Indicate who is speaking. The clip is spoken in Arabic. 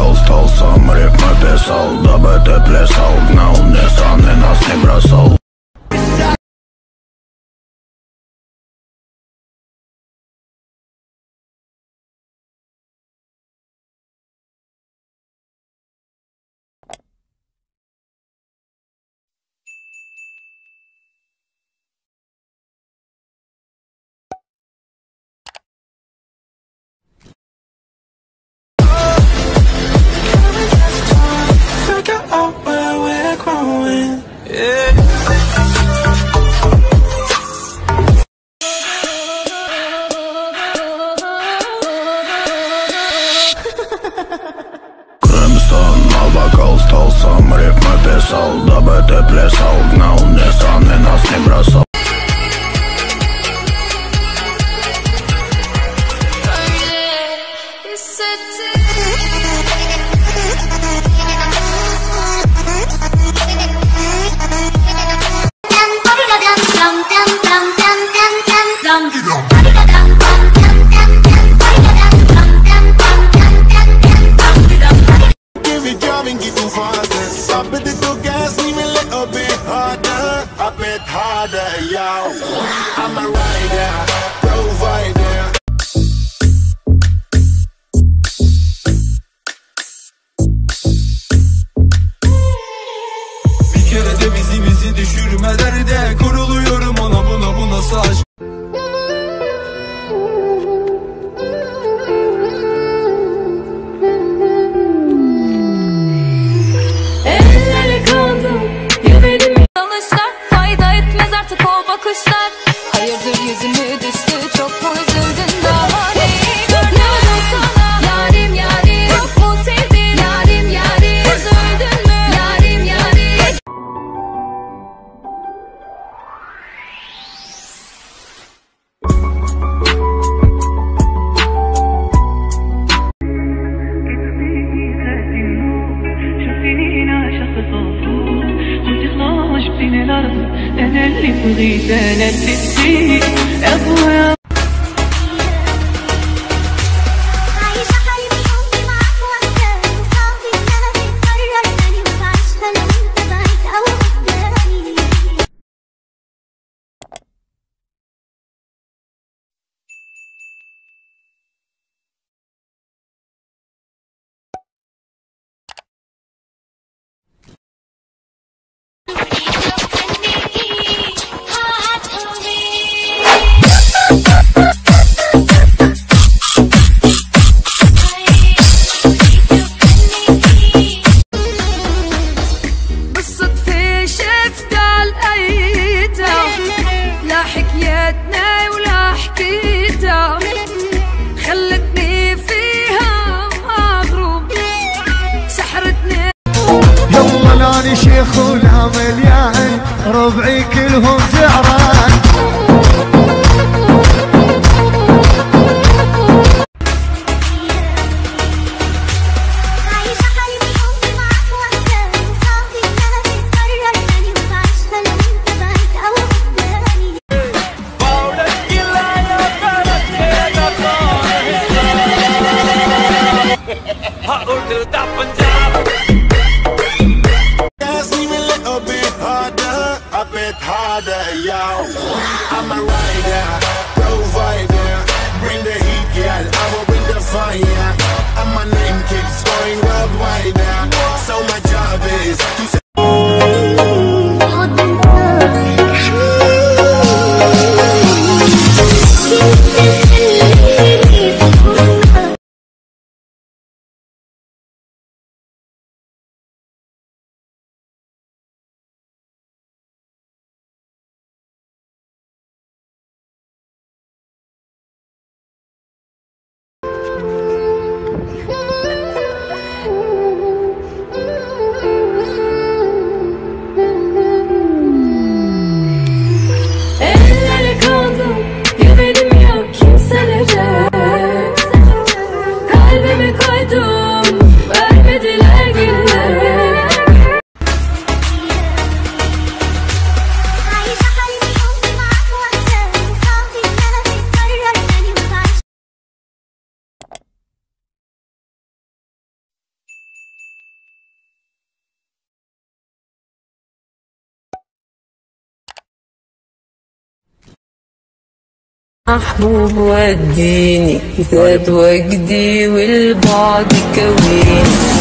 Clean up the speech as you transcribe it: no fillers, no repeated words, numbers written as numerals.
Speaker 1: стал, сам рэп написал, дабы ты плясал, гнал мне страны, нас не бросал. Вокал стал, сам рэп написал, дабы ты плясал, гнал мне страны, нас не бросал. I'm a rider, provider. Bir kere de bizi düşürme derde, kuruluyorum ona buna saç.
Speaker 2: Ellere kaldım, yüreğimi alışlar, fayda etmez artık o bakışlar. Hayırdır yüzümü düştü, çok mu üzüldün daha neyi gördün sana? Yarim yarim, çok mu sevdin? Yarim yarim, üzüldün mü? Yarim yarim.
Speaker 3: أنا اللي بغيت أنا اللي بديت أبويا.
Speaker 4: عايشة حلمي حبي معاك وأنت وصعب إنها تتكرر تاني وتعيشها لو أنت بعيد أو قدامي.
Speaker 5: يلا شيخ ولا مليان ربعي كلهم زعران.
Speaker 4: عايشة حلمي حبي معاك وأنت وصعب إنها تتكرر تاني وتعيشها لو أنت بعيد أو قدامي.
Speaker 1: I'm a rider, provider. Bring the heat, girl. I will bring the fire. And my name keeps going worldwide. So my job is to say.
Speaker 6: محبوب وديني زاد وجدي والبعد كويني.